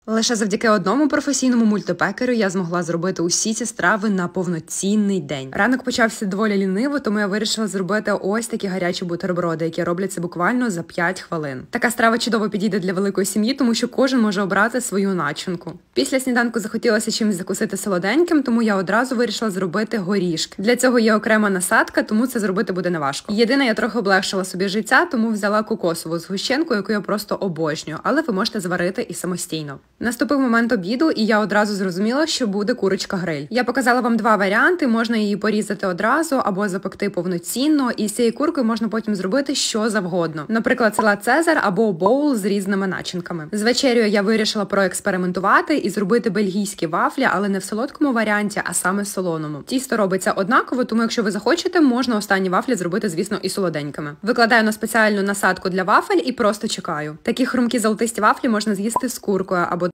Лише завдяки одному професійному мультипекеру я змогла зробити усі ці страви на повноцінний день. Ранок почався доволі ліниво, тому я вирішила зробити ось такі гарячі бутерброди, які робляться буквально за 5 хвилин. Така страва чудово підійде для великої сім'ї, тому що кожен може обрати свою начинку. Після сніданку захотілося чимось закусити солоденьким, тому я одразу вирішила зробити горішки. Для цього є окрема насадка, тому це зробити буде неважко. Єдине, я трохи облегшила собі життя, тому взяла кокосову згущенку, яку я просто обожнюю, але ви можете зварити і самостійно. Наступив момент обіду, і я одразу зрозуміла, що буде курочка-гриль. Я показала вам два варіанти, можна її порізати одразу або запекти повноцінно, і з цією куркою можна потім зробити що завгодно. Наприклад, салат Цезар або боул з різними начинками. З вечерю я вирішила проекспериментувати і зробити бельгійські вафлі, але не в солодкому варіанті, а саме в солоному. Тісто робиться однаково, тому якщо ви захочете, можна останні вафлі зробити, звісно, і солоденькими. Викладаю на спеціальну насадку для вафель і просто чекаю. Такі хрумкі золотисті вафлі можна з'їсти з куркою або